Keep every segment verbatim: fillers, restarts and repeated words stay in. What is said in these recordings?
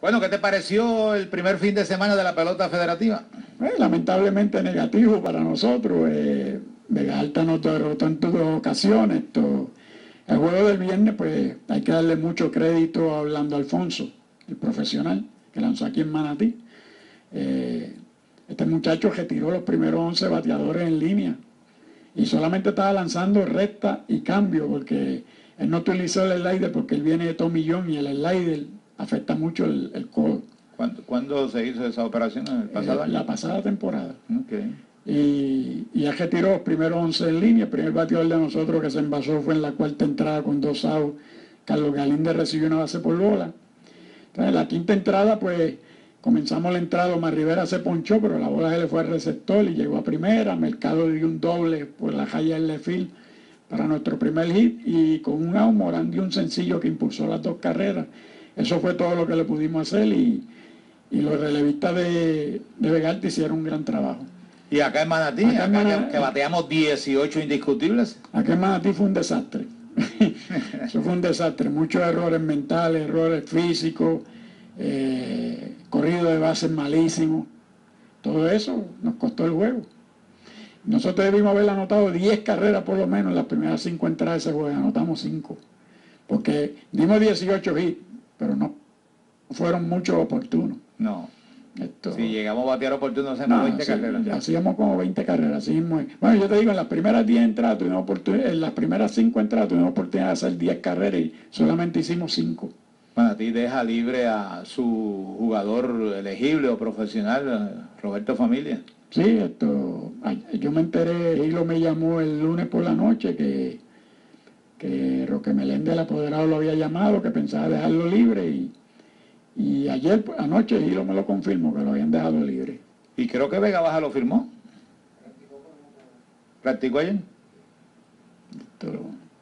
Bueno, ¿qué te pareció el primer fin de semana de la pelota federativa? Eh, lamentablemente negativo para nosotros. Eh, Vega Alta nos derrotó en dos ocasiones. Esto, el juego del viernes, pues hay que darle mucho crédito a Orlando Alfonso, el profesional que lanzó aquí en Manatí. Eh, este muchacho retiró los primeros once bateadores en línea y solamente estaba lanzando recta y cambio, porque él no utilizó el slider porque él viene de Tommy John y el slider afecta mucho el, el codo. ¿Cuándo, ¿Cuándo se hizo esa operación? ¿En el pasado eh, año? La pasada temporada. Okay. Y, y él retiró los primeros once en línea. El primer bateador de nosotros que se envasó fue en la cuarta entrada con dos outs. Carlos Galíndez recibió una base por bola. Entonces, en la quinta entrada, pues comenzamos la entrada. Omar Rivera se ponchó, pero la bola se le fue al receptor y llegó a primera. Mercado dio un doble por la raya del left field para nuestro primer hit. Y con un out, Morán dio un sencillo que impulsó las dos carreras. Eso fue todo lo que le pudimos hacer y, y los relevistas de, de Vega Alta hicieron un gran trabajo. ¿Y acá en Manatí? Acá en acá Manatí, que, que bateamos dieciocho indiscutibles. Acá en Manatí fue un desastre. Eso fue un desastre. Muchos errores mentales, errores físicos, eh, corrido de bases malísimos. Todo eso nos costó el juego. Nosotros debimos haber anotado diez carreras por lo menos en las primeras cinco entradas de ese juego. Anotamos cinco. Porque dimos dieciocho hits, pero no fueron muchos oportunos. No. Esto, si llegamos a batear oportuno, hacemos no, veinte sí, carreras. Hacíamos como veinte carreras. Así mismo. Bueno, yo te digo, en las primeras diez entradas tuvimos oportunidad, en las primeras cinco entradas tuvimos oportunidad de hacer diez carreras y solamente hicimos cinco. Manatí deja libre a su jugador elegible o profesional, Roberto Familia. Sí, esto, yo me enteré, Hilo me llamó el lunes por la noche que, que Roque Meléndez, el apoderado, lo había llamado, que pensaba dejarlo libre y, y ayer, anoche, Hilo me lo confirmó, que lo habían dejado libre. Y creo que Vega Baja lo firmó. ¿Practicó ayer? Esto,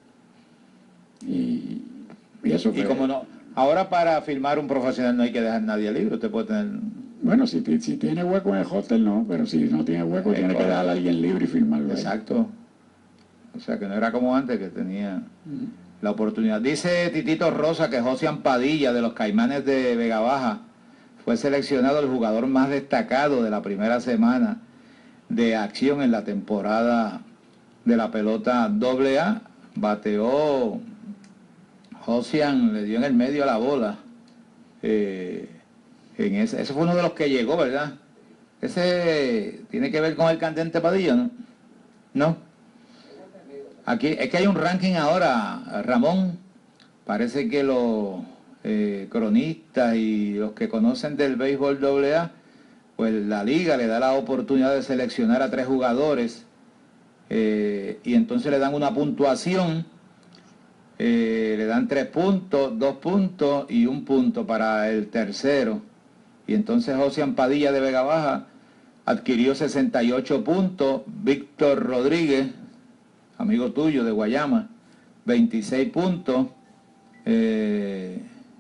y, y eso Y fue, como no, ahora para firmar un profesional no hay que dejar nadie libre, usted puede tener... Bueno, si, si tiene hueco en el hostel no, pero si no tiene hueco Eh, tiene correcto. que dejar a alguien libre y firmarlo. Exacto. O sea que no era como antes, que tenía uh-huh. la oportunidad. Dice Titito Rosa que Josian Padilla de los Caimanes de Vega Baja fue seleccionado el jugador más destacado de la primera semana de acción en la temporada de la pelota doble A. Bateó, Josian le dio en el medio a la bola. Eh, en ese, ese fue uno de los que llegó, ¿verdad? Ese tiene que ver con el candente Padilla, ¿no? No. Aquí es que hay un ranking ahora, Ramón. Parece que los eh, cronistas y los que conocen del béisbol doble A, pues la liga le da la oportunidad de seleccionar a tres jugadores eh, y entonces le dan una puntuación. Eh, le dan tres puntos, dos puntos y un punto para el tercero. Y entonces Josian Padilla de Vega Baja adquirió sesenta y ocho puntos. Víctor Rodríguez, amigo tuyo de Guayama, veintiséis puntos. Eh,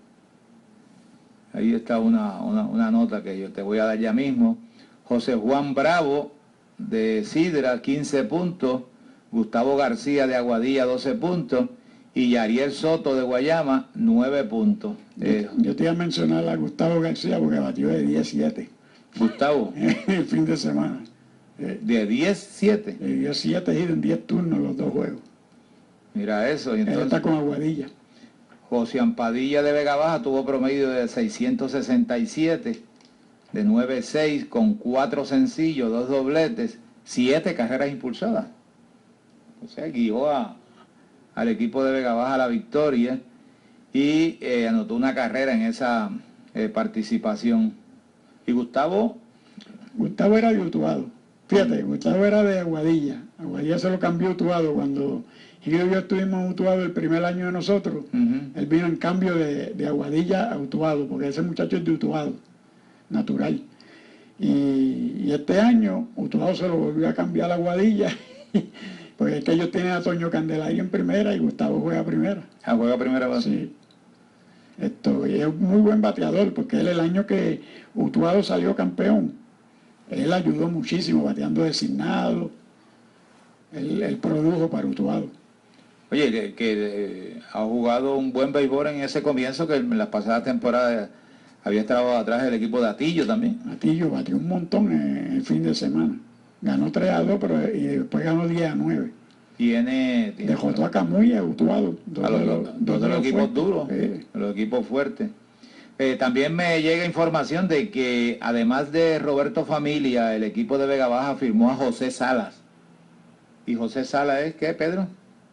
ahí está una, una, una nota que yo te voy a dar ya mismo. José Juan Bravo de Sidra, quince puntos. Gustavo García de Aguadilla, doce puntos. Y Yariel Soto de Guayama, nueve puntos. Yo, Eh, yo te iba a mencionar a Gustavo García porque batió de diez siete. Gustavo. El fin de semana. Eh, de diez siete. De diez siete y en diez turnos los dos juegos. Mira eso. Y entonces, él está con Aguadilla. Josian Padilla de Vega Baja tuvo promedio de seiscientos sesenta y siete, de nueve seis, con cuatro sencillos, dos dobletes, siete carreras impulsadas. O sea, guió a... al equipo de Vega Baja a la victoria y eh, anotó una carrera en esa eh, participación. ¿Y Gustavo? Gustavo era de Utuado. Fíjate, Gustavo era de Aguadilla. Aguadilla se lo cambió a Utuado. Cuando Gil y yo estuvimos en Utuado el primer año de nosotros, uh-huh. él vino en cambio de, de Aguadilla a Utuado, porque ese muchacho es de Utuado, natural. Y, y este año Utuado se lo volvió a cambiar a Aguadilla. Porque es que ellos tienen a Toño Candelario en primera y Gustavo juega primera. Ah, juega primera base. Sí. Esto, y es un muy buen bateador, porque él el año que Utuado salió campeón, él ayudó muchísimo bateando designado. Él, él produjo para Utuado. Oye, que, que eh, ha jugado un buen béisbol en ese comienzo, que en las pasadas temporadas Había estado atrás el equipo de Atillo también. Atillo batió un montón el fin de semana. Ganó tres a dos, pero y después ganó diez a nueve. Tiene, tiene Dejó a Camuy y a Utuado. Dos, de los, dos de los equipos fuertes, duros, eh. los equipos fuertes. Eh, también me llega información de que además de Roberto Familia, el equipo de Vega Baja firmó a José Salas. ¿Y José Salas es qué, Pedro?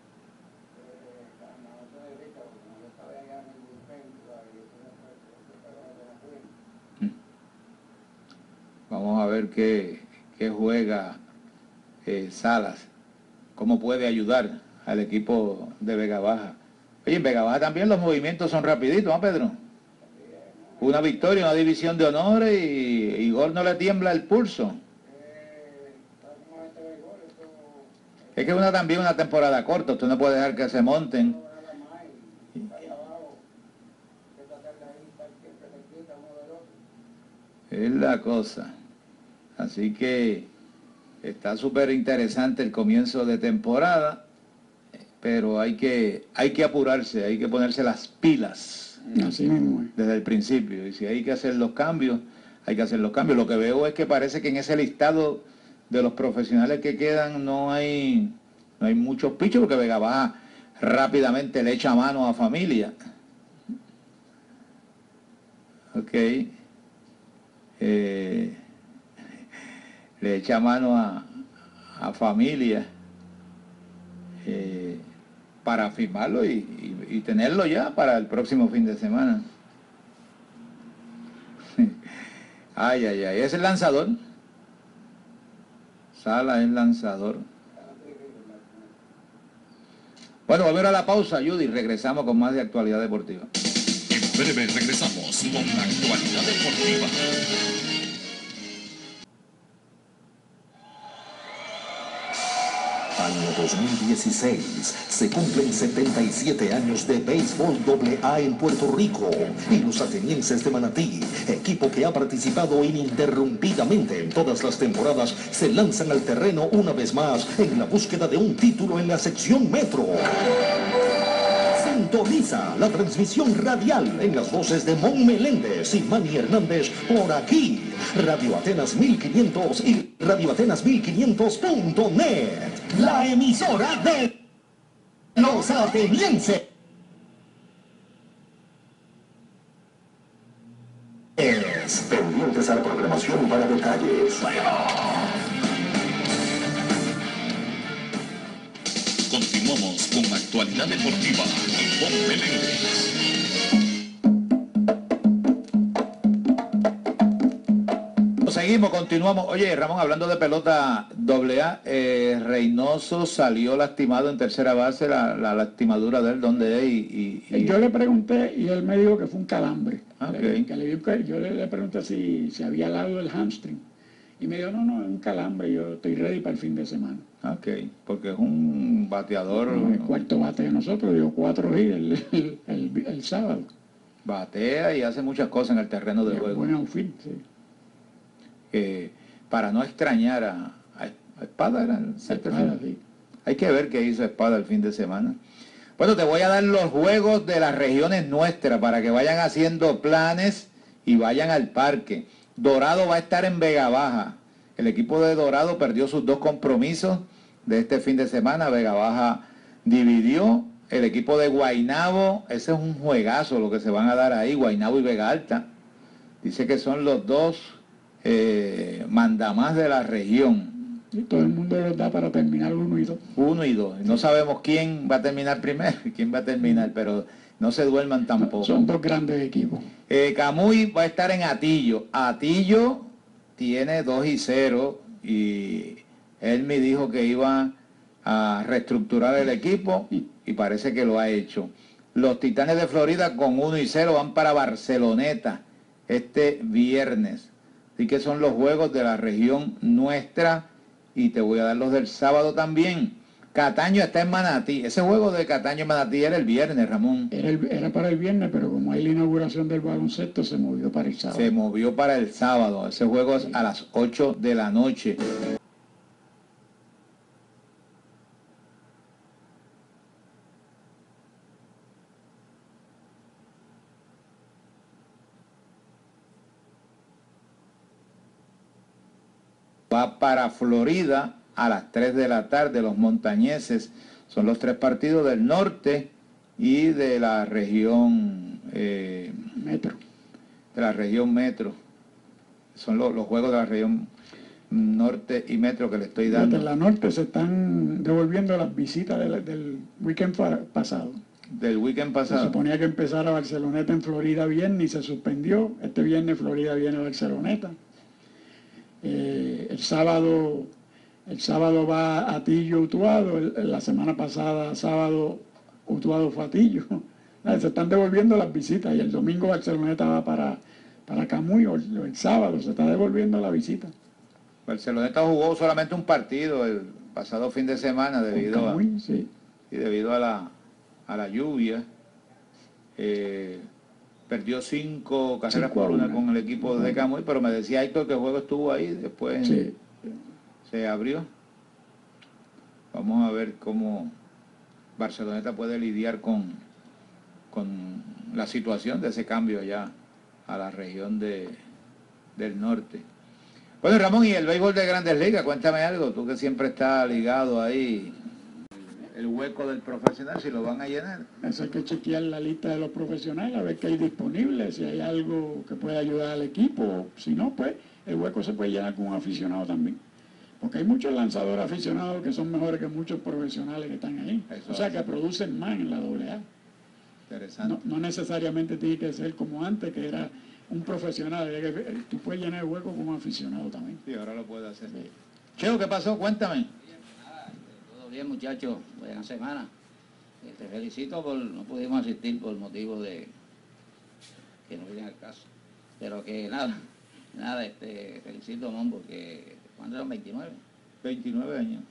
Vamos a ver qué, qué juega eh, Salas, cómo puede ayudar al equipo de Vega Baja. Oye, en Vega Baja también los movimientos son rapiditos, ¿no, Pedro? Una victoria, una división de honores y Igor no le tiembla el pulso. Es que es una, también una temporada corta, usted no puede dejar que se monten. Es la cosa. Así que está súper interesante el comienzo de temporada, pero hay que, hay que apurarse, hay que ponerse las pilas. Así mismo. Desde el principio. Y si hay que hacer los cambios, hay que hacer los cambios. Lo que veo es que parece que en ese listado de los profesionales que quedan no hay, no hay muchos pichos, porque Vega Baja rápidamente le echa mano a Familia. Ok. Eh, le echa mano a, a Familia eh, para firmarlo y, y, y tenerlo ya para el próximo fin de semana. Ay, ay, ay, es el lanzador. Sala es lanzador. Bueno, volver a la pausa, Judy, regresamos con más de actualidad deportiva. En breve regresamos con la actualidad deportiva. Año dos mil dieciséis, se cumplen setenta y siete años de béisbol doble A en Puerto Rico y los atenienses de Manatí, equipo que ha participado ininterrumpidamente en todas las temporadas, se lanzan al terreno una vez más en la búsqueda de un título en la sección Metro. Sintoniza la transmisión radial en las voces de Mon Meléndez y Manny Hernández por aquí, Radio Atenas mil quinientos y Radio Atenas mil quinientos punto net, la emisora de los atenienses. Es pendientes a la programación para detalles. Continuamos con actualidad deportiva con Mon Meléndez. Seguimos, continuamos. Oye, Ramón, hablando de pelota doble A, eh, Reynoso salió lastimado en tercera base, la, la lastimadura de él, ¿dónde es? Y, y, y... Yo le pregunté y él me dijo que fue un calambre. Okay. Que le, yo le, le pregunté si, si había lado el hamstring. Y me dijo, no, no, es un calambre, yo estoy ready para el fin de semana. Ok, porque es un bateador... No, el cuarto bate de nosotros, dio cuatro hits el, el, el, el sábado. Batea y hace muchas cosas en el terreno de juego. Buen outfit, sí. Eh, para no extrañar a, a, a Espada, era el Espada, sí. Hay que ver qué hizo Espada el fin de semana. Bueno, te voy a dar los juegos de las regiones nuestras para que vayan haciendo planes y vayan al parque. Dorado va a estar en Vega Baja. El equipo de Dorado perdió sus dos compromisos de este fin de semana. Vega Baja dividió. El equipo de Guaynabo, ese es un juegazo lo que se van a dar ahí, Guaynabo y Vega Alta. Dice que son los dos eh, mandamás de la región. Y todo el mundo los da para terminar uno y dos. Uno y dos. No sabemos quién va a terminar primero y quién va a terminar, pero no se duerman tampoco. Son dos grandes equipos. Eh, Camuy va a estar en Atillo. Atillo tiene dos y cero y él me dijo que iba a reestructurar el equipo y parece que lo ha hecho. Los Titanes de Florida con uno y cero van para Barceloneta este viernes. Así que son los juegos de la región nuestra y te voy a dar los del sábado también. Cataño está en Manatí. Ese juego de Cataño en Manatí era el viernes, Ramón. Era, el, era para el viernes, pero como hay la inauguración del baloncesto, se movió para el sábado. Se movió para el sábado. Ese juego es a las ocho de la noche. Va para Florida a las tres de la tarde, los montañeses. Son los tres partidos del norte y de la región eh, Metro. De la región metro. Son los, los juegos de la región norte y metro que le estoy dando. En la norte se están devolviendo las visitas del, del weekend pasado. Del weekend pasado. Se suponía que empezara Barceloneta en Florida viernes y se suspendió. Este viernes Florida viene a Barceloneta. Eh, el sábado el sábado va a Atillo Utuado. El, la semana pasada, sábado, Utuado fue a Atillo. Se están devolviendo las visitas y el domingo Barceloneta va para, para Camuy. El, el sábado se está devolviendo la visita. Barceloneta jugó solamente un partido el pasado fin de semana debido Camuy, a, sí. y debido a la a la lluvia. Eh, perdió cinco carreras por una con el equipo de Camuy, pero me decía Héctor que el juego estuvo ahí, después sí. se abrió. Vamos a ver cómo Barceloneta puede lidiar con, con la situación de ese cambio ya a la región de, del norte. Bueno, Ramón, y el béisbol de Grandes Ligas, cuéntame algo, tú que siempre estás ligado ahí, el hueco del profesional, si lo van a llenar. Eso hay que chequear la lista de los profesionales, a ver qué hay disponible, si hay algo que pueda ayudar al equipo, si no, pues el hueco se puede llenar con un aficionado también. Porque hay muchos lanzadores aficionados que son mejores que muchos profesionales que están ahí. Eso o sea, que producen más en la doble A. Interesante. No, no necesariamente tiene que ser como antes, que era un profesional. Tú puedes llenar el hueco como aficionado también. Sí, ahora lo puede hacer. Sí. Cheo, ¿qué pasó? Cuéntame. Todo bien, muchachos, buena semana. Te felicito por, no pudimos asistir por motivo de que no viene al caso. Pero que nada, nada, este, felicito, Mon, porque ¿cuántos son? veintinueve. veintinueve años.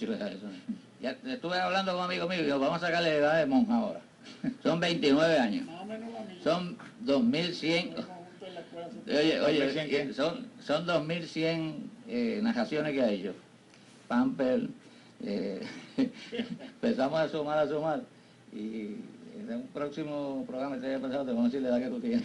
Ya estuve hablando con un amigo mío y digo, vamos a sacarle la edad de Mon ahora. Son veintinueve años. Son dos mil cien. Oye, oye, son, son dos mil cien eh, narraciones que ha hecho. Pamper. Eh, empezamos a sumar, a sumar y en un próximo programa te haya pensado, te vamos a decir la edad que tú tienes.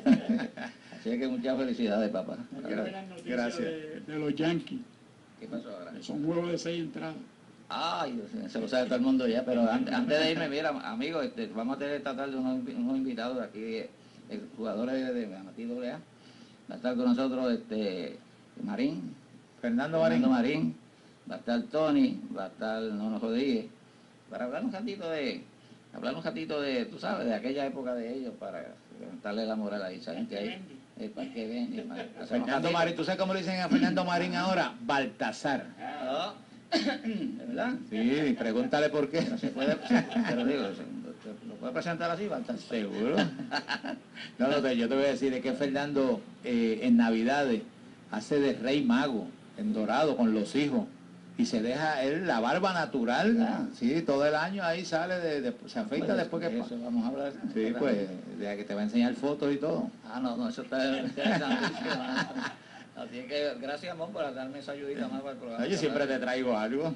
Así que muchas felicidades, papá. Gracias. Gracias. De, de los Yankees. ¿Qué pasó ahora? Son juegos de seis entradas. Ay, se lo sabe todo el mundo ya, pero antes, antes de irme, mira, amigos, este, vamos a tener esta tarde unos, unos invitados de aquí, el jugadores de, de Amatí doble A. Va a estar con nosotros este Marín, Fernando Marín. Fernando Marín. Va a estar Tony, va a estar Nono Rodríguez, para hablar un ratito de, hablar un ratito de, tú sabes, de aquella época de ellos, para levantarle la moral ahí, ¿saben que hay? El parque ven, Fernando Marín, ¿tú sabes cómo le dicen a Fernando Marín ahora? Baltasar. ¿No? ¿De verdad? Sí, pregúntale por qué. Pero se puede, pero digo, ¿lo puede presentar así, Baltasar? ¿Seguro? No, no, yo te voy a decir, es que Fernando eh, en Navidades hace de rey mago, en Dorado, con los hijos. Y se deja él la barba natural, ah. Sí, todo el año ahí sale, de, de se afeita pues después que eso vamos a hablar. Sí, pues, de que te va a enseñar fotos y todo. Ah, no, no, eso está interesantísimo. Así que gracias, Mon, por darme esa ayudita más para el programa. Yo siempre te traigo algo.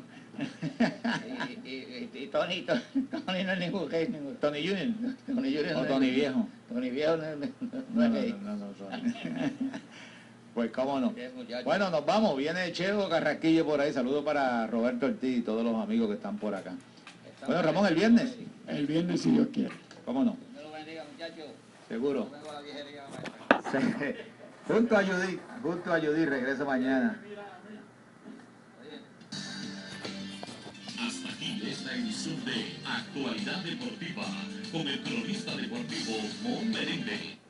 Y, y, y, y Tony, Tony, Tony no es ningún gay, ningún. Tony Junior. Tony Junior. O Tony Viejo. Tony Viejo no, no, no, no es gay. No, no, no, no. Pues cómo no. Bueno, nos vamos. Viene Cheo Carrasquillo por ahí. Saludos para Roberto Ortiz y todos los amigos que están por acá. Bueno, Ramón, ¿el viernes? El viernes, si Dios quiere. ¿Cómo no? Dios lo bendiga, muchachos. Seguro. Junto a Judy, junto a Judy, regreso mañana. Hasta aquí esta edición de Actualidad Deportiva con el cronista deportivo Mon Merengue.